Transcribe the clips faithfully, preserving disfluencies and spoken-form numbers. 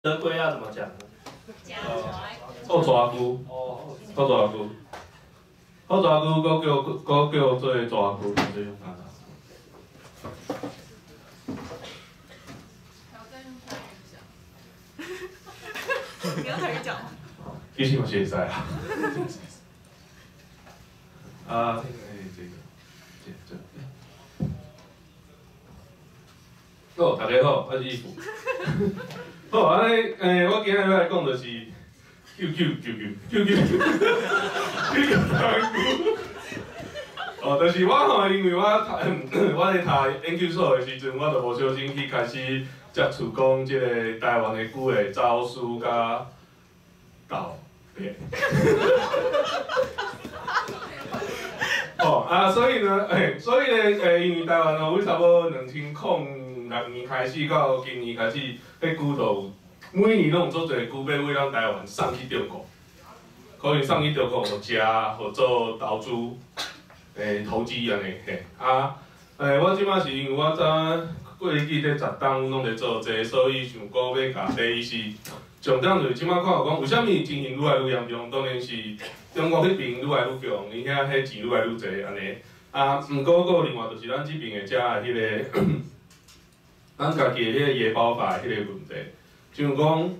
德龟要怎么讲呢？ 好蛇龟， 哦， 好蛇龟，好蛇龟，搁叫搁叫做蛇龟，就是用它。 你要台语讲吗？ 其实嘛是会使啊。啊，哎，这个，这这。好，大家好，我是义父。好，安尼，诶，我今日要来讲就是 Q Q Q Q Q Q Q Q 台语。哦，就是我吼，因为我读我咧读研究所的时阵，我就无小心去开始接触讲即个台湾的句的招数甲道别。哦啊，所以呢，诶，所以呢，诶，因为台湾哦，为差不多两千零六年开始到今年开始，迄句都每年拢有做侪句要为咱台湾送去中国，可能送去中国互食，互做投资，诶，投资安尼嘿。啊，诶，我即摆是因为我早过去即十档拢咧做这，所以想讲要甲第一是重点就是即摆看有讲，为虾米情形愈来愈严重？当然是中国迄边愈来愈强，而且迄钱愈来愈侪安尼。啊，毋过阁有另外就是咱即边的遮的迄个。咱家己的迄个野包法的迄个问题，像讲，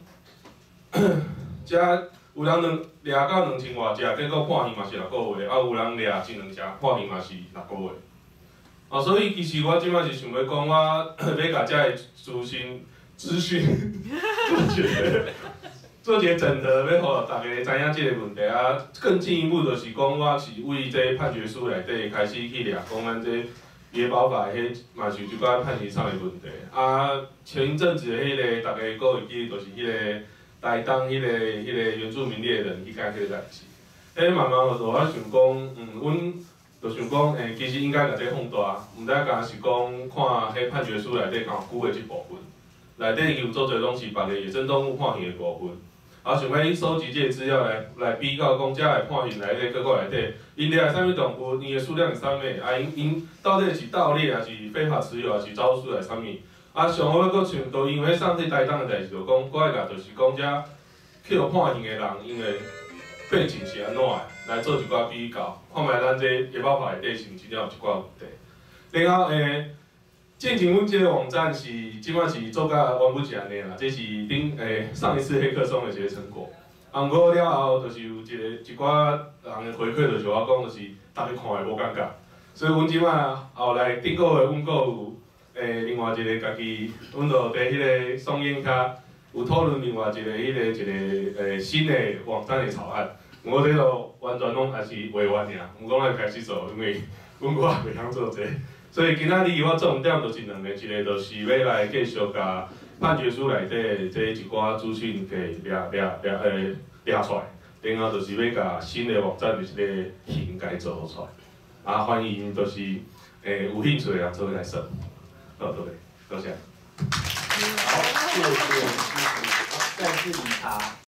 遮有人两掠到两千外只，结果判刑嘛是六个月，啊有人掠一两只，判刑嘛是六个月。啊，所以其实我即摆是想要讲，我要甲遮个资讯资讯做一个做一个整合，要互大家知影即个问题啊。更进一步就是讲，我是为这判决书内底开始去掠讲咱这。野保法迄嘛是一寡判刑上的问题，啊，前一阵子的迄个大家阁会记，就是迄个台东迄个迄个原住民猎人去干迄个代志，迄慢慢就我想讲，嗯，阮就想讲，诶，其实应该甲这放大，毋知干是讲看迄判决书内底讲有句的即部分，内底有做侪拢是别个野生动物判刑的部分。啊，想要收集这个资料来来比较，讲遮个判刑内底结果内底，因掠啥物动物，因的数量是啥物？啊，因因到底是盗猎，还是非法持有，还是招数，还是啥物？啊，上好搁像都因为上次台东的代志，就讲我爱甲就是讲遮去互判刑的人，因为背景是安怎的，来做一寡比较，看卖咱这野保法内底是毋是真正有一寡问题。然后诶。进前阮即个网站是即摆是做甲完不是安尼啦，这是顶诶上一次黑客松的一个成果。啊，毋过了后就是有一个一寡人的回馈，就是我讲，就是大家看的无感觉。所以阮即摆后来顶个月阮阁有诶另外一个家己，阮就伫迄个松烟遐有讨论另外一个迄个一个诶新的网站的草案。我这个完全拢也是委婉尔，毋讲来开始做，因为阮我也袂晓做这个。所以今仔日我重点就是两个，一个就是要来继续甲判决书内底这一寡资讯给掠掠掠诶掠出来，然后就是要甲新的网站就是个形改做出来。啊，欢迎就是诶有兴趣的人做来说，好，对不对？多谢。 好，谢谢师傅，再次理查。